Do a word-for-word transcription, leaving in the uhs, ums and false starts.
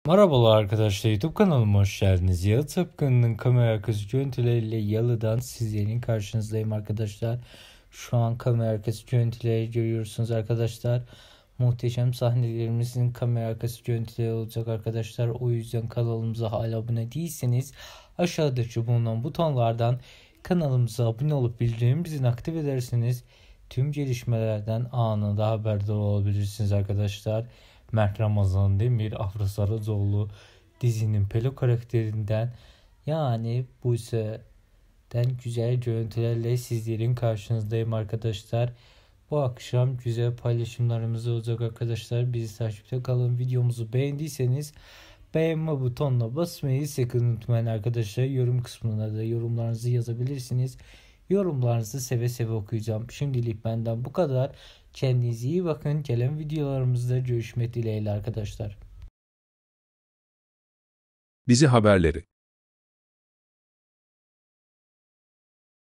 Merhabalar arkadaşlar, YouTube kanalıma hoş geldiniz. Yalı Çapkın'ın kamera arkası görüntüleriyle Yalı'dan sizlerin karşınızdayım arkadaşlar. Şu an kamera arkası görüntüleri görüyorsunuz arkadaşlar. Muhteşem sahnelerimizin kamera arkası görüntüleri olacak arkadaşlar. O yüzden kanalımıza hala abone değilseniz aşağıdaki bulunan butonlardan kanalımıza abone olup bildirimimizi aktif ederseniz tüm gelişmelerden anında haberdar olabilirsiniz arkadaşlar. Mert Ramazan Demir, Afra Saracoğlu dizinin Pelo karakterinden yani Buse'den güzel görüntülerle sizlerin karşınızdayım arkadaşlar. Bu akşam güzel paylaşımlarımız olacak arkadaşlar. Bizi takipte kalın. Videomuzu beğendiyseniz beğenme butonuna basmayı sakın unutmayın arkadaşlar. Yorum kısmına da yorumlarınızı yazabilirsiniz. Yorumlarınızı seve seve okuyacağım. Şimdilik benden bu kadar. Kendinize iyi bakın. Gelen videolarımızda görüşmek dileğiyle arkadaşlar. Dizi haberleri